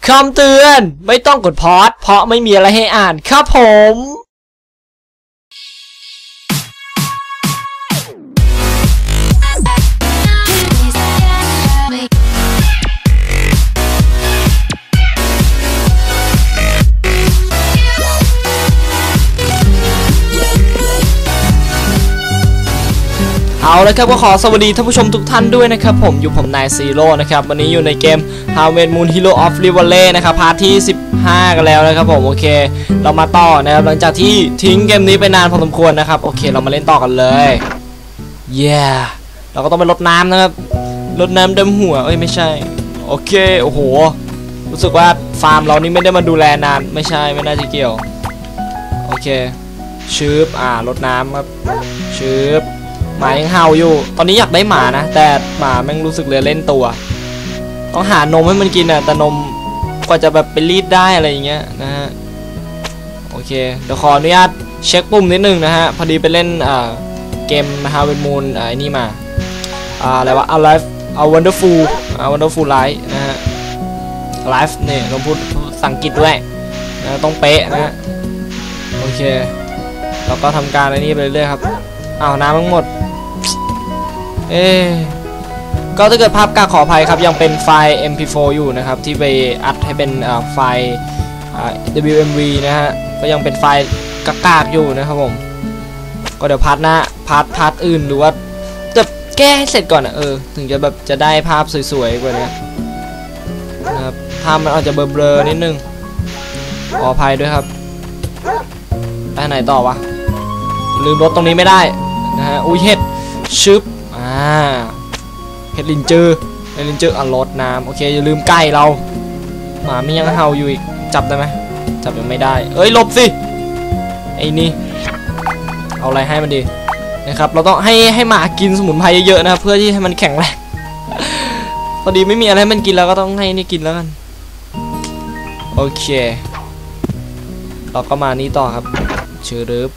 คำเตือนไม่ต้องกดพอสเพราะไม่มีอะไรให้อ่านครับผมเอาละครับก็ขอสวัสดีท่านผู้ชมทุกท่านด้วยนะครับผมอยู่ผมนายซีโร่นะครับวันนี้อยู่ในเกม Harvest Moon Hero of Rivalry นะครับพาร์ทที่15กันแล้วนะครับผมโอเคเรามาต่อนะครับหลังจากที่ทิ้งเกมนี้ไปนานพอสมควรนะครับโอเคเรามาเล่นต่อกันเลยเราก็ต้องไปรดน้ำนะครับรดน้ำดำหัวไม่ใช่โอเคโอ้โหรู้สึกว่าฟาร์มเรานี่ไม่ได้มาดูแลนานไม่น่าจะเกี่ยวโอเคชืบรดน้ำครับชืบหมายังเห่าอยู่ตอนนี้อยากได้หมานะแต่หมาแม่งรู้สึกเลยเล่นตัวต้องหานมให้มันกินอ่ะแต่นมกว่าจะแบบไปรีดได้อะไรอย่างเงี้ยนะฮะโอเคเดี๋ยวขออนุญาตเช็คปุ่มนิดนึงนะฮะพอดีไปเล่นเกม Harvest Moon นี่มาอะไรวะ Alive Wonderful Life นะฮะ Life เนี่ยเราพูดสังกฤษด้วยนะต้องเป๊ะนะฮะโอเคเราก็ทำการนี้ไปเรื่อยๆครับน้ำทั้งหมดก็ถ้าเกิดภาพกากขออภัยครับยังเป็นไฟล์ MP4 อยู่นะครับที่ไปอัดให้เป็นไฟล์ WMV นะฮะก็ยังเป็นไฟล์กากอยู่นะครับผมก็เดี๋ยวพาร์ทหน้าพาร์ทอื่นหรือว่าจะแก้ให้เสร็จก่อนถึงจะแบบจะได้ภาพสวยๆกว่านี้นะครับภาพมันอาจจะเบลอๆนิดนึงขออภัยด้วยครับไปไหนต่อวะลืมรถตรงนี้ไม่ได้นะฮะอุ้ยเห็ดชึบเห็ดลินจือรถน้ำโอเคอย่าลืมไก่เราหมาไม่ยังเห่าอยู่อีกจับได้ไหมจับยังไม่ได้หลบสิไอ้นี่เอาอะไรให้มันดีนะครับเราต้องให้หมากินสมุนไพรเยอะๆนะเพื่อที่ให้มันแข็งแรงพอดีไม่มีอะไรให้มันกินแล้วก็ต้องให้นี่กินแล้วกันโอเคเราก็มานี้ต่อครับชื่อรึบ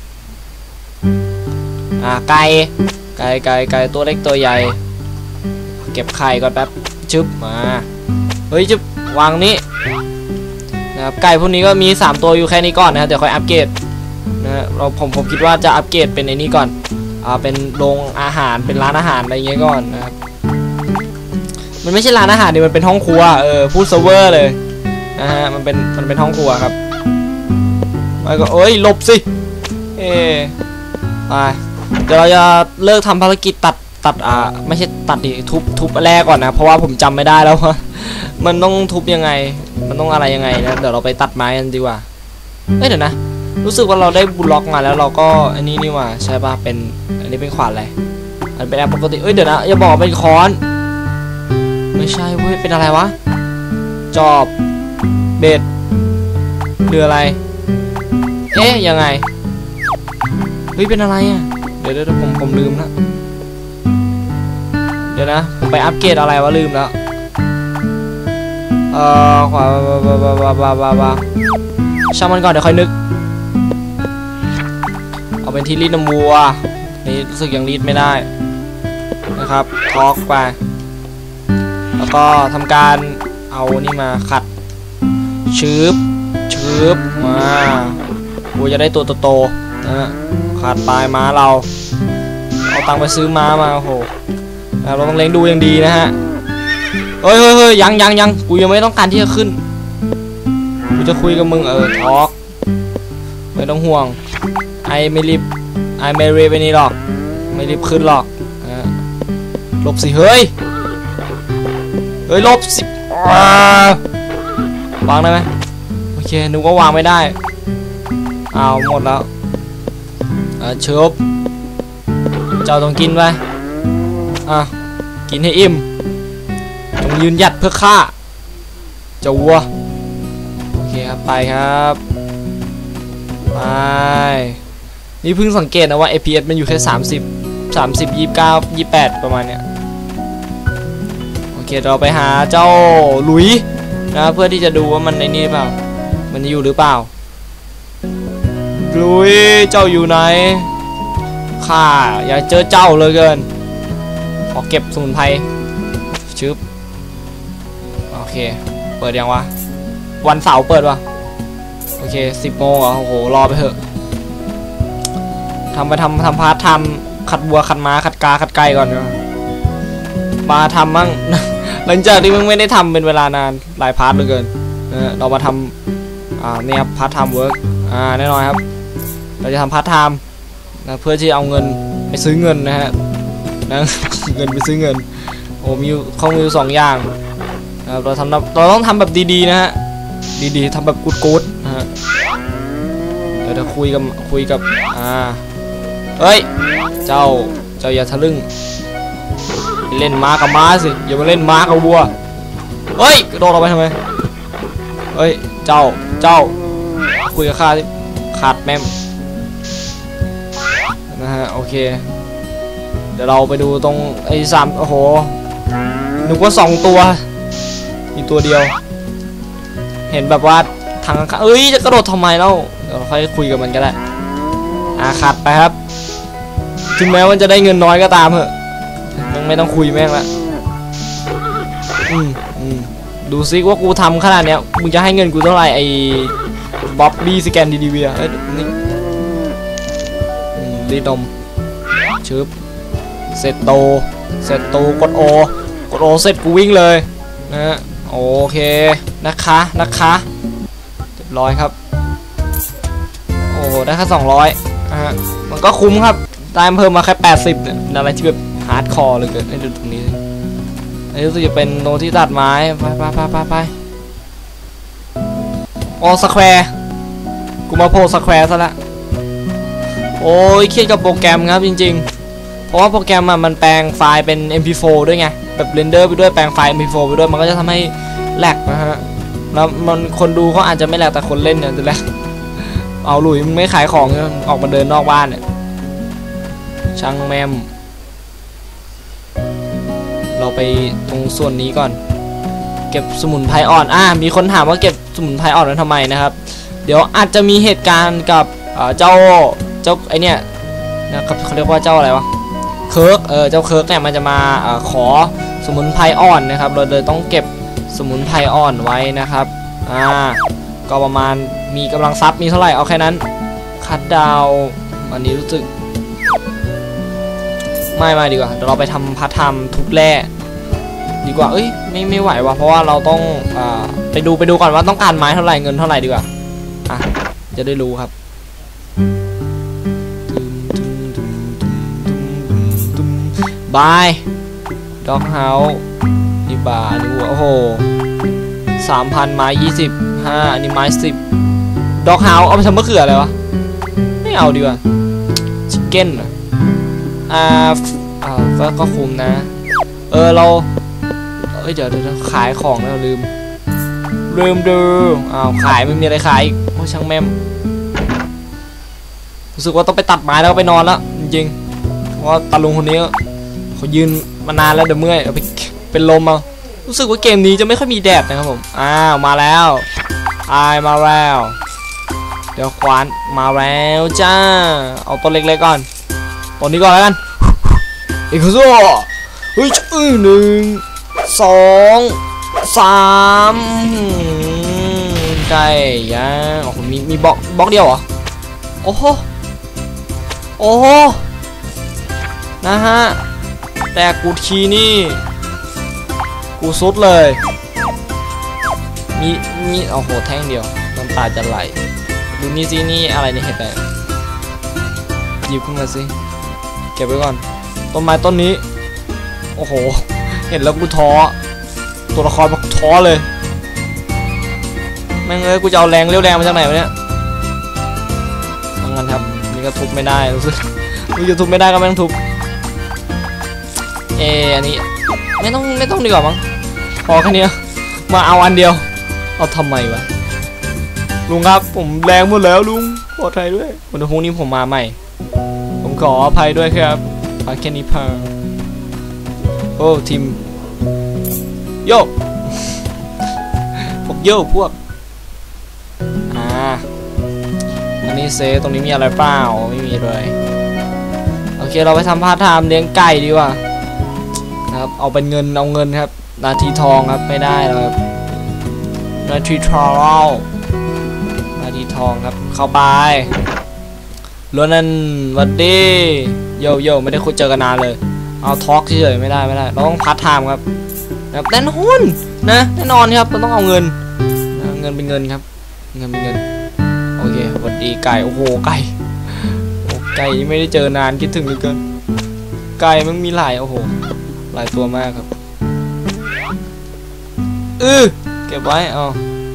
ไก่ตัวเล็กตัวใหญ่เก็บไข่ก่อนแป๊บชึบมาชึบวางนี้นะครับไก่พวกนี้ก็มี3ตัวอยู่แค่นี้ก่อนนะเดี๋ยวค่อยอัปเกรดนะผมคิดว่าจะอัปเกรดเป็นในนี้ก่อนเป็นโรงอาหารเป็นร้านอาหารอะไรเงี้ยก่อนนะครับมันไม่ใช่ร้านอาหารดิมันเป็นห้องครัวพูดเซิร์ฟเวอร์เลยนะฮะมันเป็นห้องครัวครับแล้วก็หลบสิไปเดี๋ยวเราจะเลิกทำภารกิจตัดไม่ใช่ตัดดิทุบแรกก่อนนะเพราะว่าผมจำไม่ได้แล้วว่ามันต้องทุบยังไงมันต้องอะไรยังไงนะเดี๋ยวเราไปตัดไม้กันดีกว่าเดี๋ยวนะรู้สึกว่าเราได้บล็อกมาแล้วเราก็อันนี้นี่ว่าใช่ป่ะเป็นอันนี้เป็นขวานอะไรอันเป็นแอปปกติเดี๋ยวนะอย่าบอกเป็นค้อนไม่ใช่เว้ยเป็นอะไรวะจอบเบ็ดหรืออะไรยังไงเป็นอะไรอ่ะเดี๋ยวผมลืมแล้วเดี๋ยวนะผมไปอัปเกรดอะไรวะลืมแล้วขวาช่างมันก่อนเดี๋ยวค่อยนึกเอาเป็นที่รีดน้ำวัวนี่รู้สึกยังรีดไม่ได้นะครับทอกไปแล้วก็ทำการเอานี่มาขัดชืบมาวัวจะได้ตัวโตๆนะขาดปลายม้าเราเอาตังค์ไปซื้อม้ามาโอ้โหเราต้องเลี้ยงดูอย่างดีนะฮะยังกูยังไม่ต้องการที่จะขึ้นกูจะคุยกับมึงทอกไม่ต้องห่วงไม่รีบไปนี่หรอกไม่รีบขึ้นหรอกหลบสิเฮ้ยหลบสิวางได้ไหมโอเคนึกว่าวางไม่ได้เอาหมดแล้วเชิบเจ้าต้องกินไปกินให้อิ่มต้องยืนหยัดเพื่อฆ่าเจ้าวัวโอเคครับไปครับไปนี่เพิ่งสังเกตนะว่า FPS มันอยู่แค่30 29 28ประมาณเนี้ยโอเคเราไปหาเจ้าหลุยนะเพื่อที่จะดูว่ามันในนี้เปล่ามันอยู่หรือเปล่าลุยเจ้าอยู่ไหนข้าอยากเจอเจ้าเลยเกินขอเก็บสมุนไพรชึบโอเคเปิดยังวะวันเสาร์เปิดวะโอเค10 โมงเหรอโอ้โหรอไปเถอะทำพาร์ททำขัดวัวขัดม้าขัดกาขัดไก่ก่อนเนาะมาทำมั่ง หลังจากที่มึงไม่ได้ทำเป็นเวลานานหลายพาร์ทเหลือเกินเรามาทำเนี่ยครับพาร์ทไทม์เวิร์กแน่นอนครับเราจะทำพาร์ทไทม์นะเพื่อที่เอาเงินไปซื้อเงินนะฮะนะเงินไปซื้อเงินโอ้มีข้อมูล2 อย่างเราต้องทำแบบดีๆนะฮะดีๆทำแบบกู๊ดๆนะฮะเดี๋ยวคุยกับเฮ้ยเจ้าอย่าทะลึ่งเล่นม้ากับม้าสิอย่ามาเล่นม้ากับวัวเฮ้ยกระโดดออกไปทำไมเฮ้ยเจ้าคุยกับข้าสิขาดแม่มนะฮะโอเคเดี๋ยวเราไปดูตรงไอ้3โอ้โหนึกว่า2 ตัวมีตัวเดียวเห็นแบบว่าทางเอ้ยจะกระโดดทำไมเล่าเดี๋ยวเราค่อยคุยกับมันก็ได้ขาดไปครับถึงแม้ว่าจะได้เงินน้อยก็ตามเถอะไม่ต้องคุยแม่งละดูซิว่ากูทำขนาดเนี้ยมึงจะให้เงินกูเท่าไหร่ไอ้บ๊อบบี้สแกนดีๆอ่ะนี่รีดมชึบเสร็จโตกดโอเสร็จกูวิ่งเลยนะฮะโอเคนะคะเรียบร้อยครับโอ้ได้แค่200ฮะมันก็คุ้มครับได้เพิ่มมาแค่80เนี่ยอะไรที่แบบฮาร์ดคอร์เลยเกินให้ดูตรงนี้รู้สึกจะเป็นโนที่ตัดไม้ไปโอ้สแควร์กูมาโพสแควร์ซะละโอ้ยเครียดกับโปรแกรมครับจริงๆเพราะว่าโปรแกรมมันแปลงไฟล์เป็น MP4 ด้วยไงแบบเรนเดอร์ไปด้วยแปลงไฟล์ MP4 ไปด้วยมันก็จะทำให้แหลกนะฮะแล้วมันคนดูเขาอาจจะไม่แหลกแต่คนเล่นเนี่ยจะแหลกเอาหลุยมึงไม่ขายของออกมาเดินนอกบ้านเนี่ยช่างแมมเราไปตรงส่วนนี้ก่อนเก็บสมุนไพรอ่อนมีคนถามว่าเก็บสมุนไพรอ่อนไว้ทำไมนะครับเดี๋ยวอาจจะมีเหตุการณ์กับเจ้าไอเนี่ยนะครับเขาเรียกว่าเจ้าอะไรวะเคิร์กเจ้าเคิร์กเนี่ยมันจะมาขอสมุนไพรอ่อนนะครับเราเลยต้องเก็บสมุนไพรอ่อนไว้นะครับก็ประมาณมีกำลังทรัพย์มีเท่าไหร่เอาแค่นั้นคัดดาวอันนี้รู้สึกไม่ดีกว่าเดี๋ยวเราไปทำพาร์ทไทม์ทุบแร่ดีกว่าไม่ไหวว่ะเพราะว่าเราต้องไปดูก่อนว่าต้องการไม้เท่าไหร่เงินเท่าไหร่ดีกว่าจะได้รู้ครับบายด็อกเฮาส์นี่บาร์ดูโอ้โห3,000ไม้25อันนี้ไม้10ด็อกเฮาส์เอาไปทำมะเขืออะไรวะไม่เอาดีกว่าชิคเก้นก็คุ้มนะเราเดี๋ยวขายของแล้วลืมดูขายไม่มีอะไรขายอีกโอ้ช่างแม่มรู้สึกว่าต้องไปตัดไม้แล้วก็ไปนอนแล้วจริงๆเพราะว่าตาลุงคนนี้เขายืนมานานแล้วเดี๋ยวเมื่อยไปเป็นลมเอารู้สึกว่าเกมนี้จะไม่ค่อยมีแดดนะครับผมมาแล้วมาแล้วเดี๋ยวควานมาแล้วจ้าเอาตัวเล็กๆก่อนตัวนี้ก่อนแล้วกันอีกคือสู้เฮ้ย1 2 3ไก่ย่างโอ้โหมีบล็อกเดียวเหรอโอ้โหนะฮะแต่กูทีนี่กูซุดเลยมีโอ้โหแท่งเดียวน้ำตาจะไหลดูนี่สินี่อะไรเนี่ยเห็นไหมหยิบขึ้นมาสิเก็บไว้ก่อนต้นไม้ต้นนี้โอ้โหเห็นแล้วกูท้อตัวละครมันท้อเลยแม่งกูจะเอาแรงเรียวแรงมาจากไหนวะเนี่ยงั้นครับนี่ก็ทุบไม่ได้รู้สึกนี่จะทุบไม่ได้ก็ไม่ต้องทุบอันนี้ไม่ต้องดีกว่ามั้งพอแค่นี้มาเอาอันเดียวเอาทำไมวะลุงครับผมแรงหมดแล้วลุงขออภัยด้วยวันพรุ่งนี้ผมมาใหม่ผมขออภัยด้วยครับแค่นี้พังโอ้ทีมโยกพวกพวกอันนี้เซตรงนี้มีอะไรเปล่าไม่มีเลยโอเคเราไปทำพาร์ทไทม์เลี้ยงไก่ดีกว่านะครับเอาเป็นเงินเอาเงินครับนาทีทองครับไม่ได้แล้วครับนาทีทองนาทีทองครับเข้าไปล้วนนั่นวันดีโยไม่ได้คุยเจอกันนานเลยเอาทอล์กเฉยๆไม่ได้เราต้องพาร์ทไทม์ครับแน่นหุ้นนะแน่นอนครับเราต้องเอาเงินเป็นเงินครับเงินเป็นเงินโอเคสวัสดีไก่โอ้โหไก่ไม่ได้เจอนานคิดถึงเหลือเกินไก่มันมีหลายโอ้โหหลายตัวมากครับเก็บไว้เอา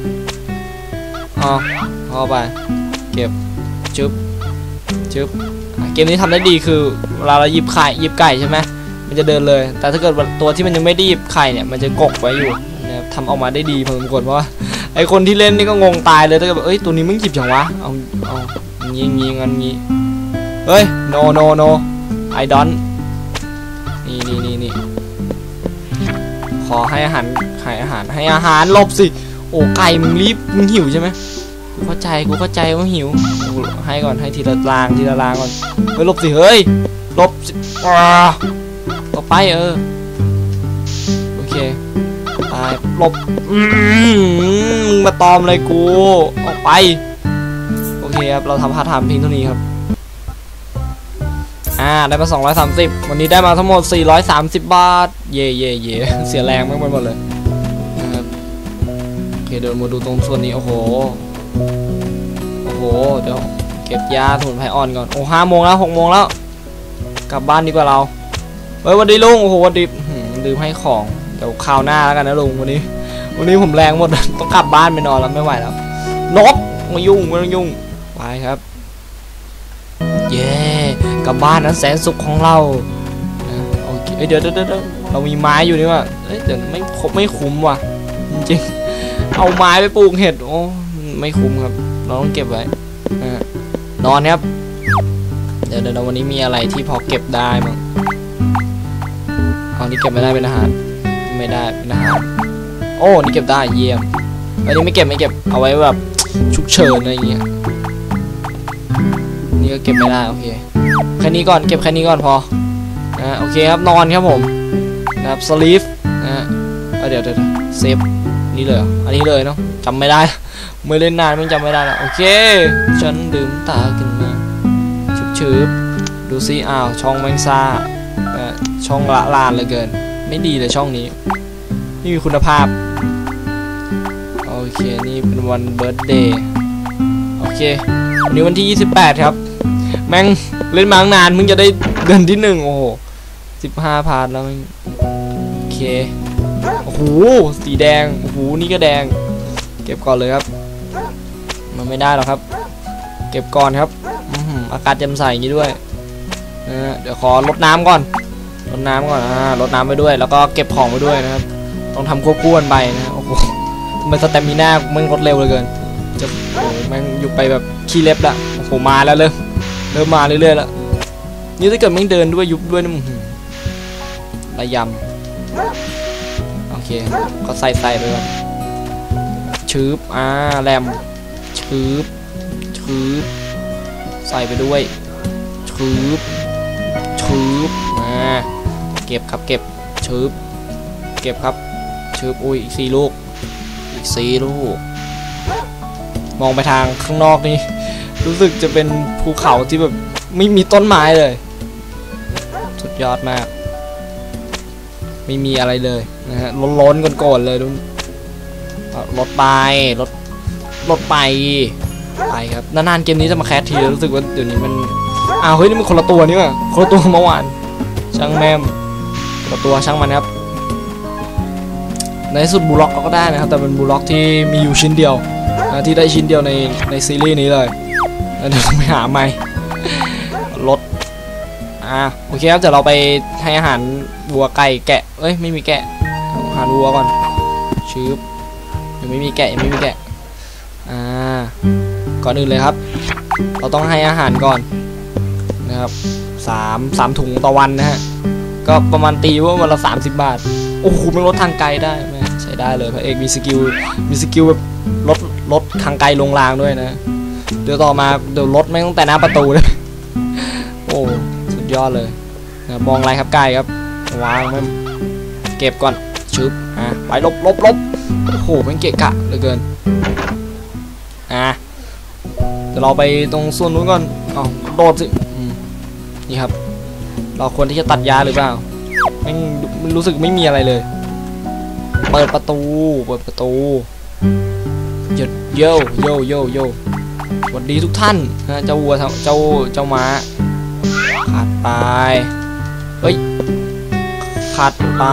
ไปเก็บชึบเกมนี้ทำได้ดีคือเวลาเราหยิบไก่ใช่ไหมมันจะเดินเลยแต่ถ้าเกิดตัวที่มันยังไม่ได้หยิบไข่เนี่ยมันจะกกไว้อยู่นะครับทำออกมาได้ดีพอสมควรเพราะว่าไอคนที่เล่นนี่ก็งงตายเลยถ้าเกิดแบบตัวนี้มึงหยิบอย่างวะเอางี้งั้นงี้เฮ้ย no I don't นี่ขอให้อาหารหลบสิโอ้ไก่มึงหิวใช่ไหมกูเข้าใจว่าหิวให้ก่อนให้ทีละรางก่อนเฮ้ยหลบสิเฮ้ยหลบสิต่อไปโอเคตายหลบมึงมาตอมเลยกูออกไปโอเคครับเราทำพาร์ทไทม์เพียงเท่านี้ครับได้มา230วันนี้ได้มาทั้งหมด430 บาทเย่เสียแรงมากหมดเลยนะครับโอเคเดินมาดูตรงส่วนนี้โอ้โหเดี๋ยวเก็บยาสมุนไพรอ่อนก่อนโอ้5 โมงแล้ว6 โมงแล้วกลับบ้านดีกว่าเราเฮ้ยวันดีลุงโอ้โหวันดีลืมให้ของเดี๋ยวคราวหน้าแล้วกันนะลุงวันนี้ผมแรงหมดต้องกลับบ้านไปนอนแล้วไม่ไหวแล้วนกไม่ต้องยุ่งไปครับเย่กลับบ้านนั้นแสนสุขของเราโอเคเดี๋ยวเรามีไม้อยู่นี่ว่ะเดี๋ยวไม่คุ้มว่ะจริงๆเอาไม้ไปปลูกเห็ดโอ้ไม่คุ้มครับเราต้องเก็บไว้นอนครับเดี๋ยววันนี้มีอะไรที่พอเก็บได้มั้งนี่เก็บไม่ได้เป็นอาหารไม่ได้เป็นอาหารโอ้นี่เก็บได้เยี่ยมอันนี้ไม่เก็บเอาไว้แบบฉุกเฉินอะไรอย่างเงี้ยนี่ก็เก็บไม่ได้โอเคแค่นี้ก่อนเก็บแค่นี้ก่อนพอโอเคครับนอนครับผมนะครับสลีฟเดี๋ยวเซฟนี่เลยอันนี้เลยเนาะจำไม่ได้ไม่เล่นนานไม่จำไม่ได้แล้วโอเคฉันดื่มตาขึ้นมาชืบดูซิช่องแมงซ่าช่องละลานเลยเกินไม่ดีเลยช่องนี้ไม่มีคุณภาพโอเคนี่เป็นวันเบิร์ธเดย์โอเควันนี้วันที่28ครับแม่งเล่นมาตั้งนานมึงจะได้เดือนที่1โอ้โห15 พาร์ทแล้วโอเคโอ้โหสีแดงโอ้โหนี่ก็แดงเก็บก่อนเลยครับมันไม่ได้หรอกครับเก็บก่อนครับอากาศแจ่มใสอย่างนี้ด้วยเดี๋ยวขอลดน้ำก่อนลดน้ำไปด้วยแล้วก็เก็บของไปด้วยนะครับต้องทำควบคู่กันไปนะโอ้โหมันสเตมิน่ามันลดเร็วเลยเกินจะโอ้แม่งอยู่ไปแบบขี้เล็บละโอ้โหมาแล้วเริ่มมาเรื่อยๆแล้วนี่ถ้าเกิดไม่เดินด้วยยุบด้วยนะระยำโอเคก็ใส่ไปก่อนชืบแรมชืบใส่ไปด้วยชืบเก็บครับเก็บชืบเก็บครับชืบอุ้ยอีก4 ลูกมองไปทางข้างนอกนี่รู้สึกจะเป็นภูเขาที่แบบไม่มีต้นไม้เลยสุดยอดมากไม่มีอะไรเลยนะฮะล้นๆก่อนเลยดูรถไปครับนานๆเกมนี้จะมาแคสทีรู้สึกว่าเดี๋ยวนี้มันเฮ้ยนี่มันคนละตัวนี่ว่ะคนละตัวเมื่อวานช่างแม่มคนละตัวช่างมันครับในสุดบูล็อกก็ได้นะครับแต่เป็นบูล็อกที่มีอยู่ชิ้นเดียวที่ได้ชิ้นเดียวในซีรีส์นี้เลยเดี๋ยวไปหาใหม่รถโอเคครับเดี๋ยวเราไปให้อาหารวัวไก่แกะไม่มีแกะอาหารวัวก่อนชืบยังไม่มีแกะก่อนอื่นเลยครับเราต้องให้อาหารก่อนนะครับ3 ถุงต่อวันนะฮะก็ประมาณตีว่าวันละ30 บาทโอ้โหมันลดทางไกลได้ไหมใช้ได้เลยพระเอกมีสกิลแบบลดทางไกลลงรางด้วยนะเดี๋ยวต่อมาเดี๋ยวรถไม่ต้องแต่หน้าประตูเลยโอ้สุดยอดเลยมองอะไรครับไก่ครับวางไม่เก็บก่อนชึบไปลบโอ้โหมันเกะกะเหลือเกินเดี๋ยวเราไปตรงส่วนนู้นก่อนโดดสินี่ครับเราควรที่จะตัดยาหรือเปล่ามันรู้สึกไม่มีอะไรเลยเปิดประตูโยสวัสดีทุกท่านนะเจ้าวัวเจ้าม้าขาดไปเฮ้ยขาดไป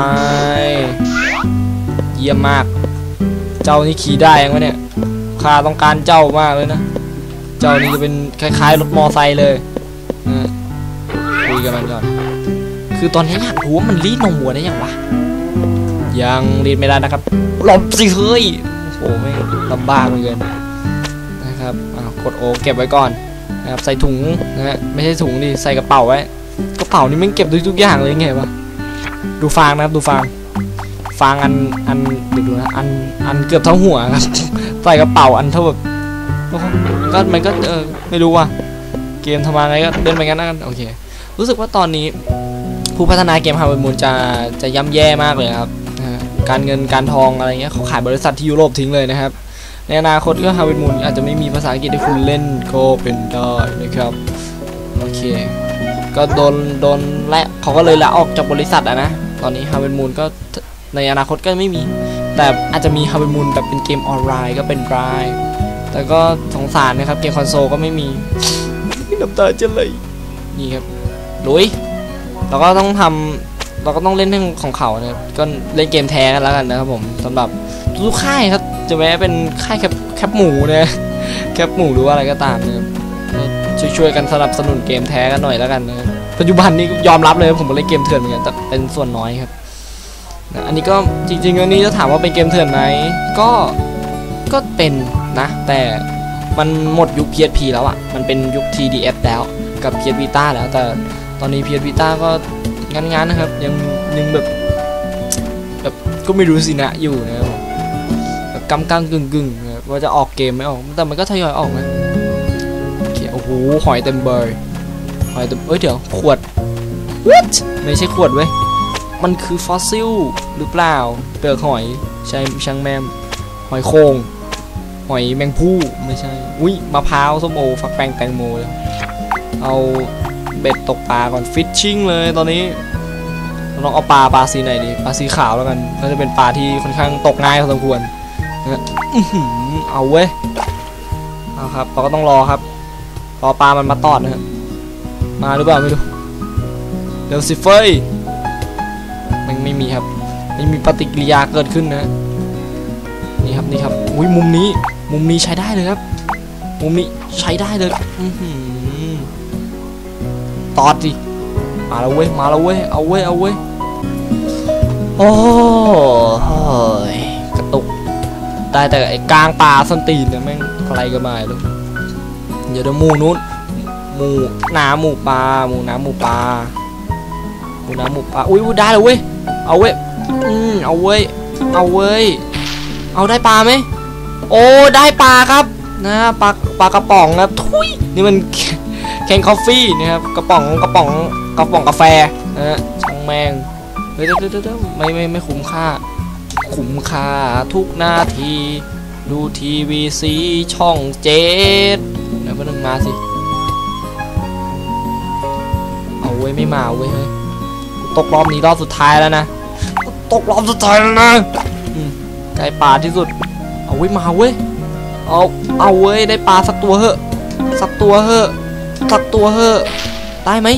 เยี่ยมมากเจ้านี่ขี่ได้ยังวะเนี่ยข้าต้องการเจ้ามากเลยนะเจ้านี่จะเป็นคล้ายๆรถมอไซค์เลยคุยกันมันก่อนคือตอนนี้อยากรู้ว่ามันรีดนมวัวได้ยังวะยังรีดไม่ได้นะครับหลบสิเฮ้ยโอ้ไม่ลำบากเหมือนกันนะครับกดโอเก็บไว้ก่อนนะครับใส่ถุงนะฮะไม่ใช่ถุงดิใส่กระเป๋าไว้กระเป๋านี่มันเก็บทุกอย่างเลยไงวะดูฟางนะครับดูฟางอันเดี๋ยวดูนะอันเกือบเท่าหัวครับใส่กระเป๋าอันเท่าแบบก็มันก็ไม่รู้ว่าเกมทำอะไรก็เดินไปงั้นนะโอเครู้สึกว่าตอนนี้ผู้พัฒนาเกมฮาร์เวิร์ดมูนจะย่ำแย่มากเลยครับการเงินการทองอะไรเงี้ยเขาขายบริษัทที่ยุโรปทิ้งเลยนะครับในอนาคตก็ฮาร์เวิร์ดมูนอาจจะไม่มีภาษาอังกฤษให้คุณเล่นก็เป็นได้นะครับโอเคก็โดนและเขาก็เลยละออกจากบริษัทนะตอนนี้ฮาร์เวิร์ดมูนก็ในอนาคตก็ไม่มีแต่อาจจะมีฮาร์เวิร์ดมูนแบบเป็นเกมออนไลน์ก็เป็นได้แต่ก็สงสารนะครับเกมคอนโซลก็ไม่มีน้ำตาจะไหลนี่ครับลุยเราก็ต้องเล่นเรื่องของเขานะครับก็เล่นเกมแท้กันแล้วกันนะครับผมสำหรับทุกค่ายครับจะแม้เป็นค่ายแคปหมูนะแคปหมูหรือว่าอะไรก็ตามนะครับช่วยกันสนับสนุนเกมแท้กันหน่อยแล้วกันนะปัจจุบันนี้ยอมรับเลยผมเล่นเกมเถื่อนเหมือนกันแต่เป็นส่วนน้อยครับอันนี้ก็จริงๆอันนี้จะถามว่าเป็นเกมเถื่อนไหมก็เป็นนะแต่มันหมดยุค PSP แล้วอ่ะมันเป็นยุค TDS แล้วกับ PS Vita แล้วแต่ตอนนี้ PS Vita ก็งานนะครับยังแบบก็ไม่รู้สินะอยู่นะครับแบบกำกึ่งนะว่าจะออกเกมไม่ออกแต่มันก็ทยอยออกนะโอเคโอ้โหหอยเต็มเบอร์หอยเต็มเดี๋ยวขวด What ไม่ใช่ขวดเว้ยมันคือฟอสซิลหรือเปล่าเปลือกหอยใช่ช่างแมมหอยโคงหอยแมงผู้ไม่ใช่อุ้ยมะพร้าวส้มโอฟักแป้งแตงโมเลยเอาเบ็ดตกปลาก่อนฟิชชิ่งเลยตอนนี้ลองเอาปลาสีไหนดีปลาสีขาวแล้วกันก็จะเป็นปลาที่ค่อนข้างตกง่ายพอสมควรนะเอาเว้ยเอาครับเราก็ต้องรอครับรอปลามันมาตอดนะครับมาหรือเปล่าไม่รู้เร็วสิเฟยมันไม่มีครับไม่มีปฏิกิริยาเกิดขึ้นนะนี่ครับอุ้ยมุมนี้ใช้ได้เลยครับมุมนี้ใช้ได้เลยตอดสิมาแล้วเว้ยเอาเว้ยโอ้ยกระตุกได้แต่ไอ้กลางป่าส้นตีนเนี่ยแม่งอะไรก็ไม่รู้เดี๋ยวหมูนู้นหมูน้ำหมูปลาอุ้ยได้เลยเว้ยเอาเว้ยเอาได้ปลาไหมโอ้ได้ปลาครับนะปลากระป๋องครับทุยนี่มันแคนคอฟฟี่นะครับกระป๋องกาแฟนะฮะช่างแมงเดี๋ยวไม่คุ้มค่าทุกนาทีดูทีวีซีช่อง7เดี๋ยวนึงมาสิเอาเว้ยไม่มาเว้ยตกรอบนี้รอบสุดท้ายแล้วนะใกล้ปลาที่สุดเอาเว้ยมาเว้ยเอาเว้ยได้ปลาสักตัวเหอะได้ไหม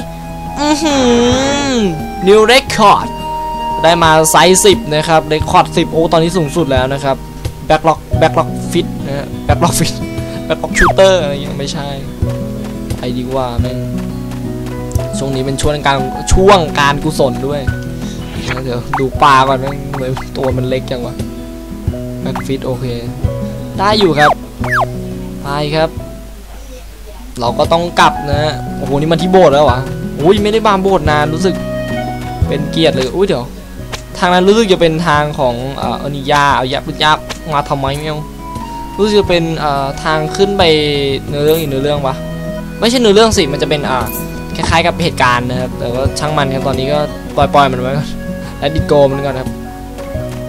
นิวเรคคอร์ดได้มาไซส์10นะครับเรคคอร์ด10โอ้ตอนนี้สูงสุดแล้วนะครับแบ็คล็อกฟิตนะฮะแบ็คล็อกชูเตอร์อะไรยังไม่ใช่ไปดีกว่าแม่งช่วงนี้เป็นช่วงการกุศลด้วยเดี๋ยวดูปลาก่อนแม่งตัวมันเล็กจังวะแบ็คฟิตโอเคได้อยู่ครับไปครับเราก็ต้องกลับนะโอ้โหนี่มันที่โบสถ์แล้ววะอุ้ยไม่ได้บางโบสถ์นานรู้สึกเป็นเกียรติเลยอุ้ยเดี๋ยวทางนั้นรู้สึกจะเป็นทางของอนิยาเอายักษ์มาทำไมไม่เอารู้สึกจะเป็นทางขึ้นไปเนื้อเรื่องอีกเนื้อเรื่องปะไม่ใช่เนื้อเรื่องสิมันจะเป็นคล้ายๆกับเหตุการณ์นะครับแต่ว่าช่างมันครับตอนนี้ก็ปล่อยมันไว้ก่อนและดิโกมันก่อนครับ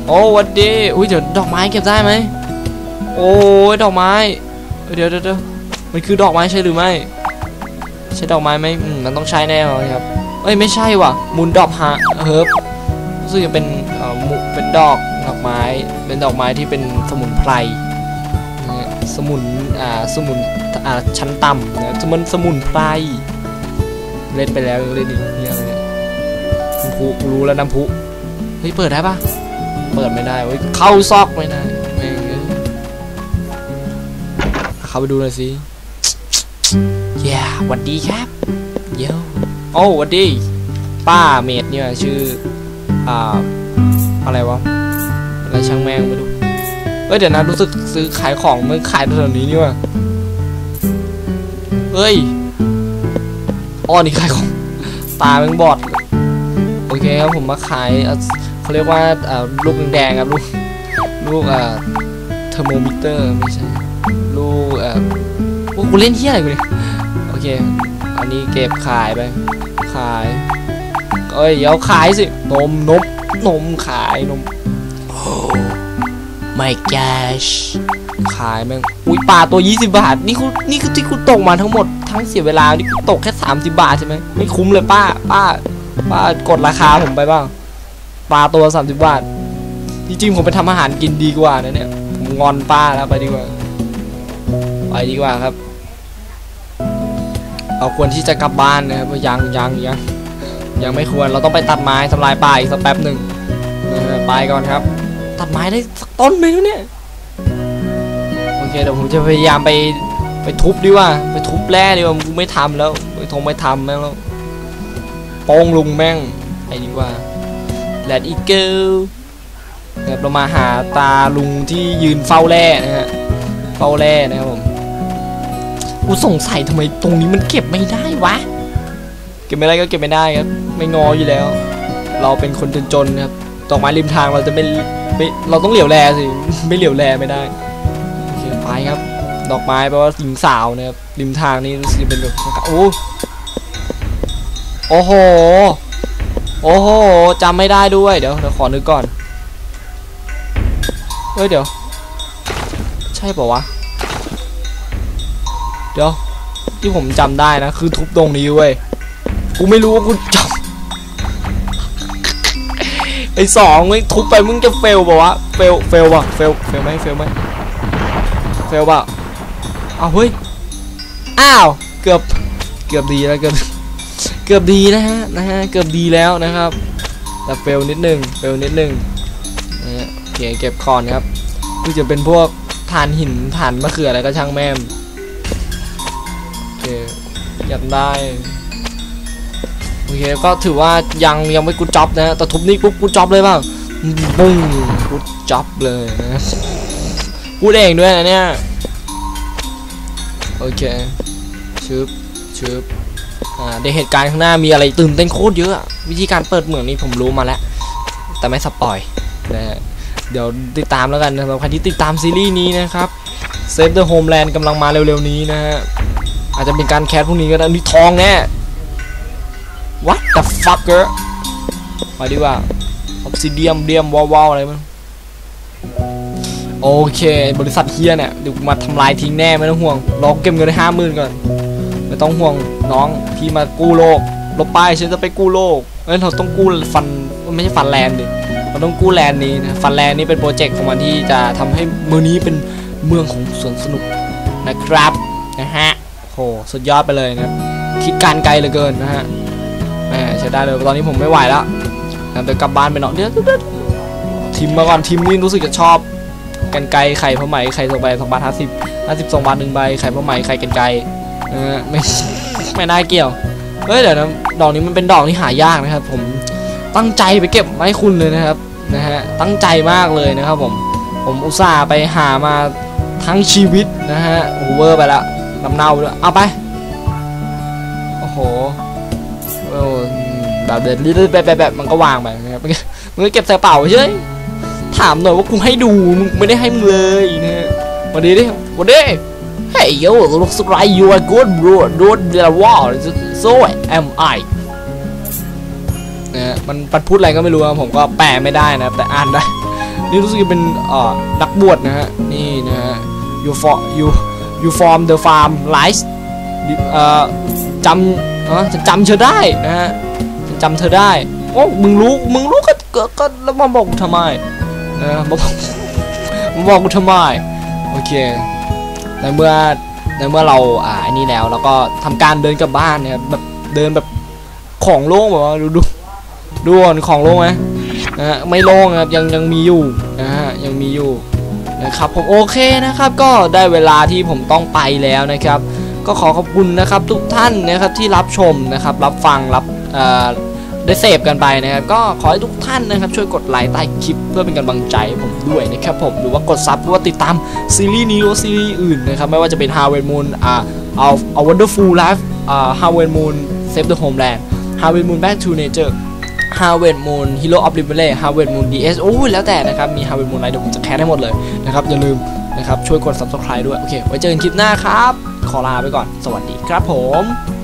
โอ้วันดีอุ้ยเดี๋ยวดอกไม้เก็บได้ไหมโอ้ยดอกไม้เดี๋ยวมันคือดอกไม้ใช่หรือไม่ใช่ดอกไม้ไหมมันต้องใช้แน่เลยครับเอ้ยไม่ใช่ว่ะมูนดอกฮะเฮิร์บรู้สึกจะเป็นเป็นดอกไม้เป็นดอกไม้ที่เป็นสมุนไพรสมุนชั้นต่ำนะสมุนไพรเล่นไปแล้วเล่นอีกนี่อะไรเนี่ยน้ำพุรู้แล้วน้ำพุเฮ้ยเปิดได้ปะเปิดไม่ได้เฮ้ยเข้าซอกไม่ได้แม่งเข้าไปดูหน่อยสิหวัดดีครับเย้โอ้หวัดดีป้าเมดเนี่ยชื่ออะไรวะอะไรช่างแม่งไม่รู้เฮ้ยเดี๋ยวนะรู้สึกซื้อขายของมันขายแถวนี้นี่ว่ะเฮ้ยนี่ขายของตาเป็นบอดโอเคครับผมมาขายเขาเรียกว่าลูกแดงครับลูกเทอร์โมมิเตอร์ไม่ใช่ลูกกูเล่นเที่ยอะไรกูเนี่ยโอเคอันนี้เก็บขายไปขายเอ้ยเดี๋ยวขายสินมขายนมไม่แกชขายแม่งอุ้ยปลาตัว20 บาทนี่คือที่กูตกมาทั้งหมดทั้งเสียเวลานี่กูตกแค่30 บาทใช่ไหมไม่คุ้มเลยป้ากดราคาผมไปบ้างปลาตัว30 บาทจริงๆผมไปทำอาหารกินดีกว่านะเนี่ยผมงอนป้าแล้วไปดีกว่าครับเราควรที่จะกลับบ้านนะครับยังไม่ควรเราต้องไปตัดไม้ทำลายป่าอีกสักแป๊บหนึ่งไปก่อนครับตัดไม้ได้สักต้นไหมเนี่ยโอเคเดี๋ยวผมจะพยายามไปทุบดีว่าไปทุบแร่ดีกว่ากูไม่ทำแล้วไม่ทำแม่งแล้วโป้งลุงแม่งไปดีกว่าแลดอีเกิลครับเรามาหาตาลุงที่ยืนเฝ้าแร่นะฮะเฝ้าแร่นะครับผมกูสงสัยทำไมตรงนี้มันเก็บไม่ได้วะเก็บไม่ได้ก็เก็บไม่ได้ครับไม่งออยู่แล้วเราเป็นคนจนๆครับดอกไม้ริมทางเราจะไม่เราต้องเหลียวแลสิไม่เหลียวแลไม่ได้โอเคไปครับดอกไม้แปลว่าหญิงสาวนะครับริมทางนี่รู้สึกเป็นแบบโอ้โหจำไม่ได้ด้วยเดี๋ยวขอนึกก่อนเฮ้ยเดี๋ยวใช่ป่าววะเดี๋ยวที่ผมจำได้นะคือทุบตรงนี้เว้ยกูไม่รู้ว่ากูจำไอ้2มึงทุบไปมึงจะเฟลป่าววะเฟลป่ะเฟลไหมป่ะเอาเฮ้ยอ้าวเกือบดีแล้วเกือบดีนะฮะเกือบดีแล้วนะครับแต่เฟลนิดนึงนะฮะโอเคเก็บคอนครับคือจะเป็นพวกฐานหินฐานมะเขืออะไรก็ช่างแม่มโอเคอยากได้โอเคก็ถือว่ายังไม่กูจ็อบนะแต่ทุบนี่ปุ๊บกูจ็อบเลยบ้างปุ้งกูจ็อบเลยนะพูดเองด้วยนะเนี่ยโอเคชืบในเหตุการณ์ข้างหน้ามีอะไรตื่นเต้นโคตรเยอะวิธีการเปิดเหมืองนี้ผมรู้มาแล้วแต่ไม่สปอยนะฮะเดี๋ยวติดตามแล้วกันสำหรับใครที่ติดตามซีรีส์นี้นะครับ Save the Homeland กำลังมาเร็วๆนี้นะฮะอาจจะเป็นการแคสพวกนี้ก็ได้นี่ทองแน่ What the fucker มาดีกว่า Obsidian เดียมว้าวอะไรมั้งโอเคบริษัทเฮียเนี่ยเดี๋ยวมาทำลายทิ้งแน่ไม่ต้องห่วงรอเก็บเงินได้50,000ก่อนไม่ต้องห่วงน้องพี่มากู้โลกลบไปฉันจะไปกู้โลกเราต้องกู้ฟันไม่ใช่ฟันแลนด์ดิเราต้องกู้แลนด์นี้นะฟันแลนด์นี้เป็นโปรเจกต์ของมันที่จะทำให้เมืองนี้เป็นเมืองของสวนสนุกนะครับนะฮะโหสุดยอดไปเลยนะคิดการไกลเหลือเกินนะฮะใช้ได้เลยตอนนี้ผมไม่ไหวแล้วเดี๋ยวกลับบ้านไปเนาะเดี๋ยวทีมมาก่อนทีมนี้รู้สึกจะชอบกันไกลไข่ผ้าไหมไข่2 ใบ2 บาท 52 บาท1 ใบไข่ผ้าไหมไข่กันไกลไม่น่าเกี่ยวเฮ้ยเดี๋ยวนะดอกนี้มันเป็นดอกที่หายากนะครับผมตั้งใจไปเก็บมาให้คุณเลยนะครับตั้งใจมากเลยนะครับผมอุตส่าห์ไปหามาทั้งชีวิตนะฮะโอเวอร์ไปแล้วน้ำเน่าด้วยเอาไปโอ้โหแบบเด็ดแบบมันก็วางไปนะครับมึงเก็บใส่เป๋าเฉยถามหน่อยว่ากูให้ดูมึงไม่ได้ให้มึงเลยนะวันนี้ Hey yo looks like you are good bro don't the wall so am I มันพูดอะไรก็ไม่รู้ผมก็แปลไม่ได้นะแต่อ่านได้นี่รู้สึกจะเป็นนักบวชนะฮะนี่นะฮะ you form the farm lies ฉันจำเธอได้นะฮะฉันจำเธอได้โอ้มึงรู้ก็แล้วมาบอกกูทำไมนะมาบอกกูทำไมโอเคในเมื่อเราอันนี้แล้วก็ทำการเดินกลับบ้านนะครับแบบเดินแบบของโล่งแบบว่าดูของโล่งไหมนะฮะไม่โล่งครับยังมีอยู่นะฮะยังมีอยู่นะครับผมโอเคนะครับก็ได้เวลาที่ผมต้องไปแล้วนะครับก็ขอขอบคุณนะครับทุกท่านนะครับที่รับชมนะครับรับฟังได้เสพกันไปนะครับก็ขอให้ทุกท่านนะครับช่วยกดไลค์ใต้คลิปเพื่อเป็นกำลังใจให้ผมด้วยนะครับผมหรือว่ากดซับหรือว่าติดตามซีรีส์นี้หรือซีรีส์อื่นนะครับไม่ว่าจะเป็น Harvest Moon A Wonderful Life Harvest Moon Save the Homeland Harvest Moon Back to Nature Harvest Moon Hero of Rimble Harvest Moon DS โอ้ยแล้วแต่นะครับมี Harvest Moon อะไรเดี๋ยวผมจะแคสให้หมดเลยนะครับอย่าลืมนะครับช่วยกด Subscribe ด้วยโอเคไว้เจอกันคลิปหน้าครับขอลาไปก่อนสวัสดีครับผม